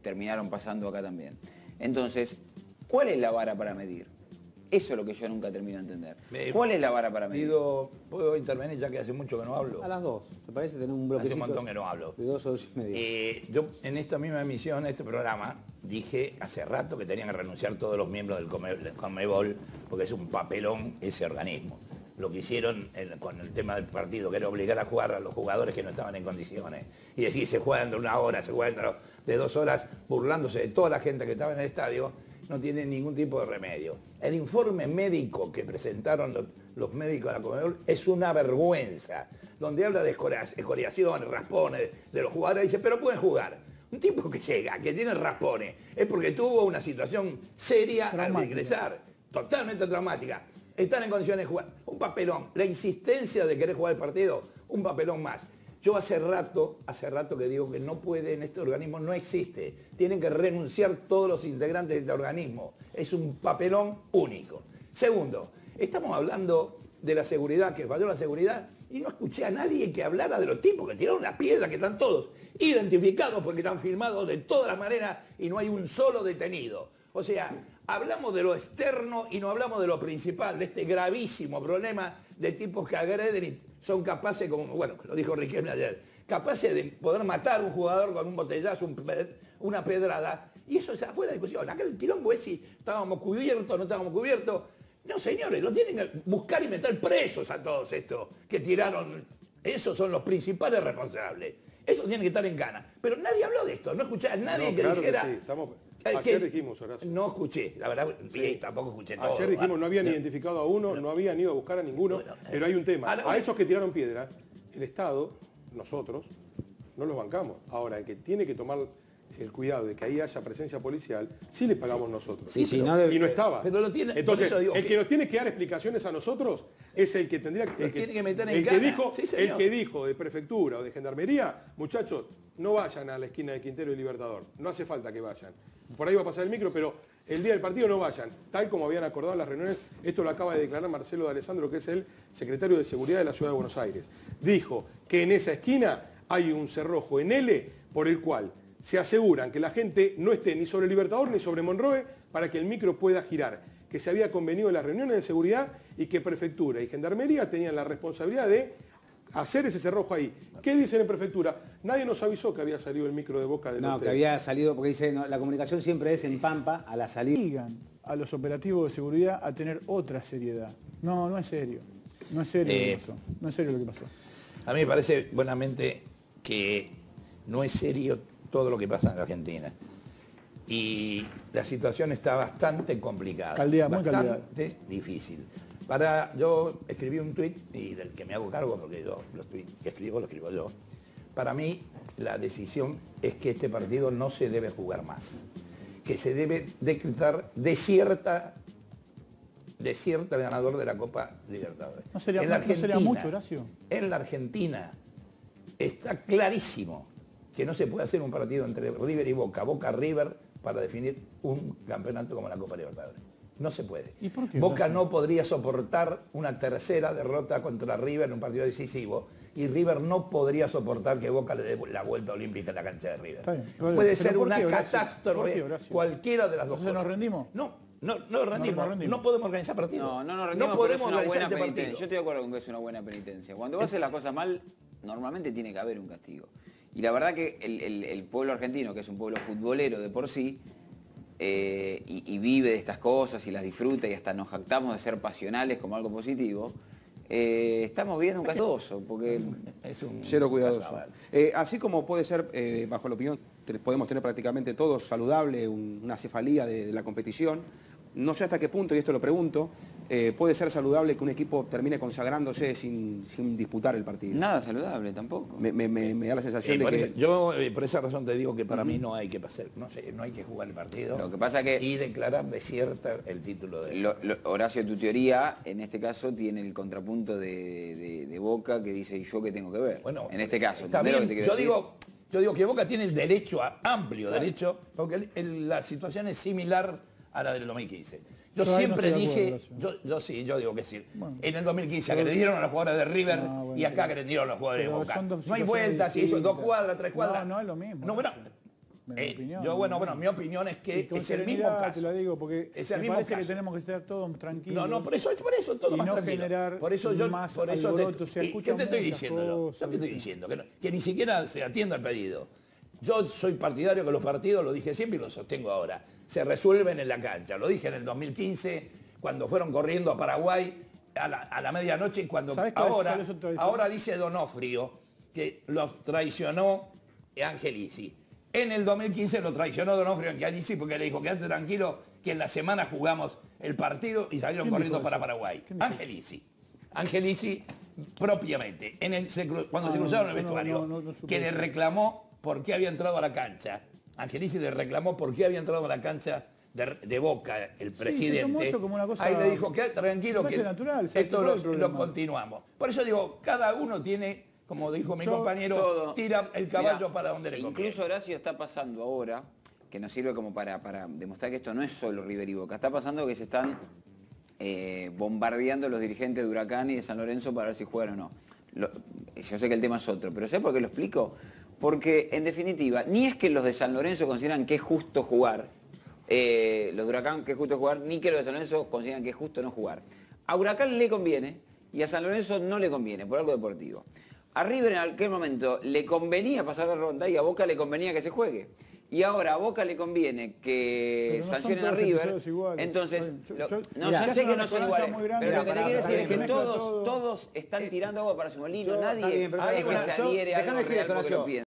terminaron pasando acá también. Entonces, ¿cuál es la vara para medir? Eso es lo que yo nunca termino de entender. ¿Cuál es la vara para medir? ¿Puedo intervenir ya que hace mucho que no hablo? A las 2, ¿te parece tener un bloquecito? Hace un montón que no hablo. De 2 o 2 y media. Yo en esta misma emisión, este programa, dije hace rato que tenían que renunciar todos los miembros del Conmebol porque es un papelón ese organismo. Lo que hicieron con el tema del partido, que era obligar a jugar a los jugadores que no estaban en condiciones. Y decir, se juega dentro de 1 hora, se juega dentro de 2 horas, burlándose de toda la gente que estaba en el estadio, no tiene ningún tipo de remedio. El informe médico que presentaron los médicos de la Conmebol es una vergüenza, donde habla de escoriaciones, raspones de los jugadores, dice, pero pueden jugar. Un tipo que llega, que tiene raspones, es porque tuvo una situación seria al ingresar, totalmente traumática. Están en condiciones de jugar. Un papelón. La insistencia de querer jugar el partido, un papelón más. Yo hace rato que digo que no puede, en este organismo no existe. Tienen que renunciar todos los integrantes de este organismo. Es un papelón único. Segundo, estamos hablando de la seguridad, que falló la seguridad, y no escuché a nadie que hablara de los tipos que tiraron la piedra, que están todos identificados porque están filmados de todas las maneras y no hay un solo detenido. O sea, hablamos de lo externo y no hablamos de lo principal, de este gravísimo problema de tipos que agreden y son capaces, como, bueno, lo dijo Riquelme ayer, capaces de poder matar a un jugador con un botellazo, una pedrada, y eso ya fue la discusión. Acá el quilombo es si estábamos cubiertos, no estábamos cubiertos. No, señores, lo tienen que buscar y meter presos a todos estos que tiraron. Esos son los principales responsables. Esos tienen que estar en cana. Pero nadie habló de esto, no escuché a nadie que dijera... Que sí. Ayer dijimos, Horacio. No escuché, la verdad, sí. Tampoco escuché todo. Ayer dijimos, no habían identificado a uno, no habían ido a buscar a ninguno, pero hay un tema. A esos que tiraron piedra, el Estado, nosotros, no los bancamos. Ahora, el que tiene que tomar el cuidado de que ahí haya presencia policial, sí le pagamos nosotros. Sí, pero, no y no estaba. Pero lo tiene, entonces, el que nos tiene que dar explicaciones a nosotros es el que tendría que... tiene que meter en cana. El que dijo de prefectura o de gendarmería, muchachos, no vayan a la esquina de Quintero y Libertador. No hace falta que vayan. Por ahí va a pasar el micro, pero el día del partido no vayan. Tal como habían acordado en las reuniones, esto lo acaba de declarar Marcelo de Alessandro, que es el secretario de Seguridad de la Ciudad de Buenos Aires. Dijo que en esa esquina hay un cerrojo en L por el cual se aseguran que la gente no esté ni sobre Libertador ni sobre Monroe para que el micro pueda girar. Que se había convenido en las reuniones de seguridad y que Prefectura y Gendarmería tenían la responsabilidad de hacer ese cerrojo ahí. ¿Qué dicen en Prefectura? Nadie nos avisó que había salido el micro de Boca del hotel. No, que había salido, porque dice, no, la comunicación siempre es en Pampa, a la salida. Obligan a los operativos de seguridad a tener otra seriedad. No, no es serio. No es serio lo que pasó. No es serio lo que pasó. A mí me parece buenamente que no es serio todo lo que pasa en Argentina. Y la situación está bastante complicada. Bastante difícil. Yo escribí un tuit, y del que me hago cargo, porque yo los tuits que escribo, lo escribo yo. Para mí, la decisión es que este partido no se debe jugar más. Que se debe decretar desierta el ganador de la Copa Libertadores. ¿No sería mucho, Horacio? En la Argentina está clarísimo que no se puede hacer un partido entre River y Boca, Boca-River, para definir un campeonato como la Copa Libertadores. No se puede. ¿Y por qué? Boca no podría soportar una tercera derrota contra River en un partido decisivo y River no podría soportar que Boca le dé la vuelta olímpica en la cancha de River. Puede ser una catástrofe, cualquiera de las dos cosas. ¿Nos rendimos? No rendimos. No podemos organizar partidos. No rendimos, no podemos una organizar buena este penitencia. partido. Yo estoy de acuerdo con que es una buena penitencia. Cuando vos haces las cosas mal, normalmente tiene que haber un castigo. Y la verdad que el pueblo argentino, que es un pueblo futbolero de por sí, y vive de estas cosas y las disfruta y hasta nos jactamos de ser pasionales como algo positivo, estamos viendo un castoso, porque es un cero cuidadoso. Así como puede ser, bajo la opinión, podemos tener prácticamente todos saludable una cefalía de la competición. No sé hasta qué punto, y esto lo pregunto, puede ser saludable que un equipo termine consagrándose sin disputar el partido. Nada saludable tampoco. Me da la sensación de que... Yo por esa razón te digo que para mí no hay que pasar, no hay que jugar el partido. Lo que pasa que... Y declarar desierta el título de... Horacio, tu teoría, en este caso, tiene el contrapunto de Boca que dice, ¿y yo qué tengo que ver? Bueno, en este caso. Está bien. Yo digo que Boca tiene el derecho, amplio derecho, porque la situación es similar a la del 2015. Yo siempre dije, yo digo que sí. Bueno, en el 2015 agredieron a los jugadores de River y acá agredieron a los jugadores de Boca. No hay vueltas, si eso 2 cuadras, 3 cuadras. No es lo mismo. No, bueno, mi opinión. Bueno, mi opinión es que Y con es el mismo serenidad caso. te lo digo, porque Es el me mismo parece caso. que tenemos que estar todos tranquilos. No, por eso todo y más no tranquilo. generar Por eso yo, más por eso alboroto. Se ¿qué escuchan te estoy muchas diciendo? cosas, Yo te estoy ¿viste? diciendo que ni siquiera se atienda el pedido. Yo soy partidario que los partidos, lo dije siempre y lo sostengo ahora, se resuelven en la cancha. Lo dije en el 2015, cuando fueron corriendo a Paraguay a la medianoche, cuando ¿Sabés cuál es otra diferencia? ahora dice Donofrio que los traicionó Angelici. En el 2015 lo traicionó Donofrio Angelici porque le dijo, quédate tranquilo que en la semana jugamos el partido y salieron ¿Quién corriendo dijo para eso? Paraguay. ¿Quién dijo Angelici propiamente, cuando se cruzaron en el vestuario, no supe que le eso. reclamó por qué había entrado a la cancha. Angelici le reclamó por qué había entrado a la cancha de Boca el presidente. se tomó eso como una cosa- Ahí le dijo, quédate tranquilo me que parece natural, ¿sabes esto cuál es el lo problema? continuamos. Por eso digo, cada uno tiene, como dijo mi compañero, Todo. tira el caballo Mirá, para donde le conviene. Incluso Horacio está pasando ahora, que nos sirve como para demostrar que esto no es solo River y Boca. Está pasando que se están bombardeando los dirigentes de Huracán y de San Lorenzo para ver si juegan o no. Yo sé que el tema es otro, pero ¿sabes por qué lo explico? Porque, en definitiva, ni es que los de San Lorenzo consideran que es justo jugar, los de Huracán que es justo jugar, ni que los de San Lorenzo consideran que es justo no jugar. A Huracán le conviene y a San Lorenzo no le conviene, por algo deportivo. A River en aquel momento le convenía pasar la ronda y a Boca le convenía que se juegue. Y ahora a Boca le conviene que Pero no son sancionen a todos River. episodios iguales. Entonces, Yo- no, Mirá, ya es sé una que no son diferencia iguales, muy grande. pero lo que te Mirá, quiero decir es que mezcla todo. todos están tirando agua para su molino. Está Nadie bien, pero es que pará, se adhiere a déjame algo decir real esto, porque lo Horacio. piensa.